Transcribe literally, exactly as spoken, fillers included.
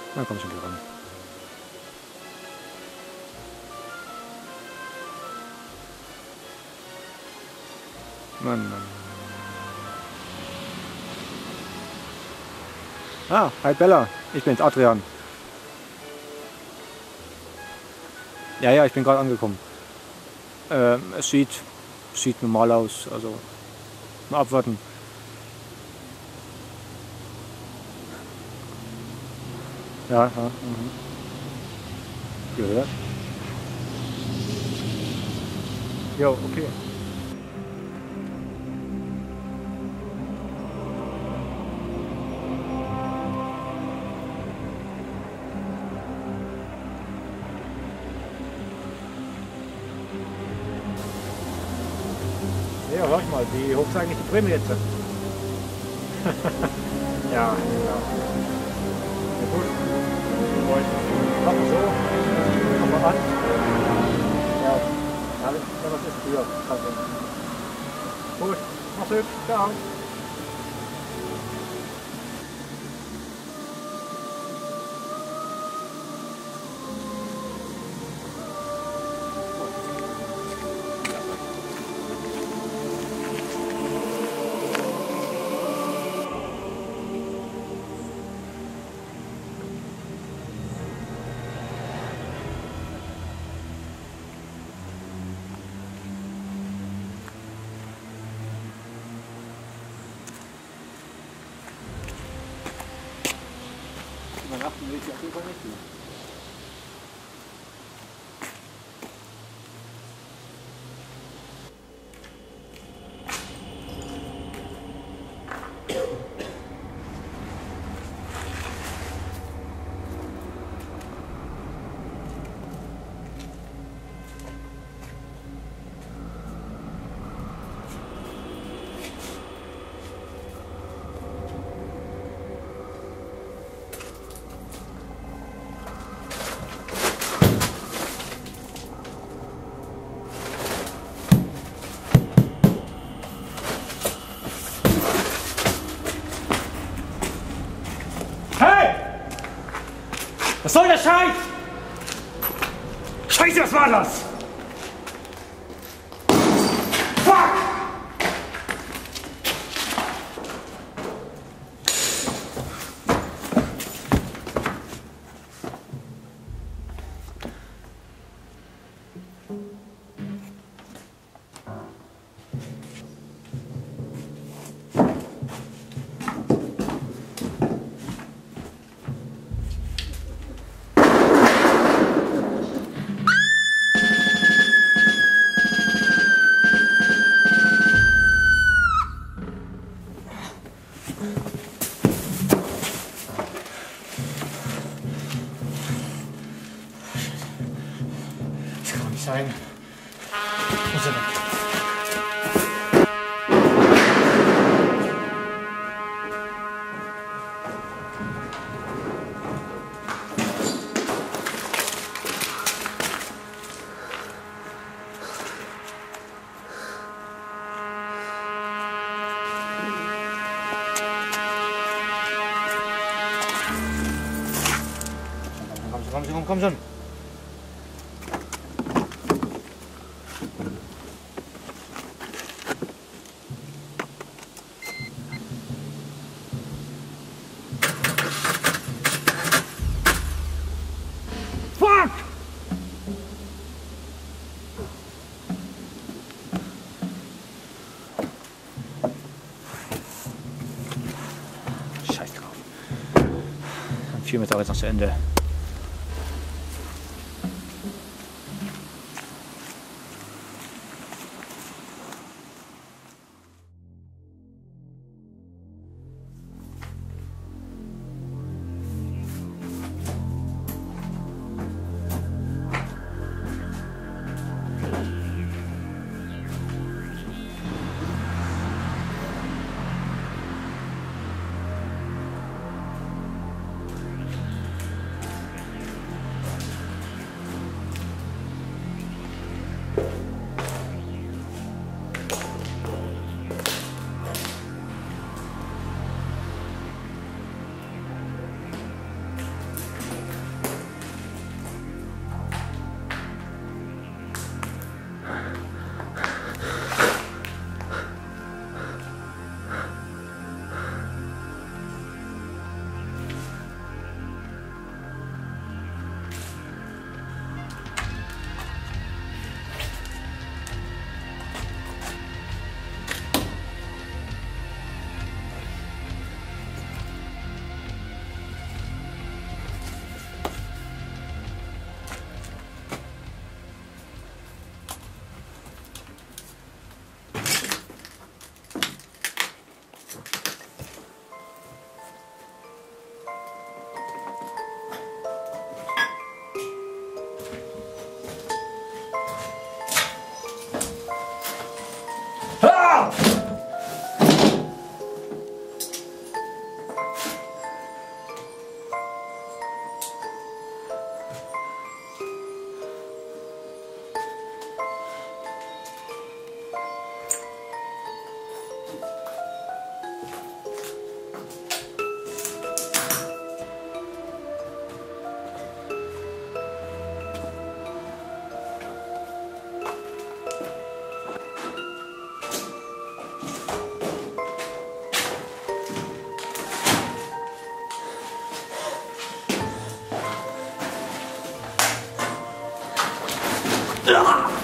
Na komm schon, geh ran. Mann, Mann. Ah, hi Bella, ich bin's, Adrian. Ja, ja, ich bin gerade angekommen. Ähm, es sieht, sieht normal aus, also mal abwarten. Ja, ja, mhm. Gehört. Jo, okay. Ja, warte mal, wie hoch ist eigentlich die Prämie jetzt? Ja, ja. Ja gut. Machen wir so. Fangen wir an. Ja, alles, was ist früher. Gut, mach's gut. Ciao. Übernachten will ich auf jeden Fall nicht tun. Was soll der Scheiß? Scheiße, was war das? Fuck! Sein. Muss er weg. Komm schon, komm schon, komm schon. Scheiß drauf. Dann führen wir es auch jetzt noch zu Ende. Ah!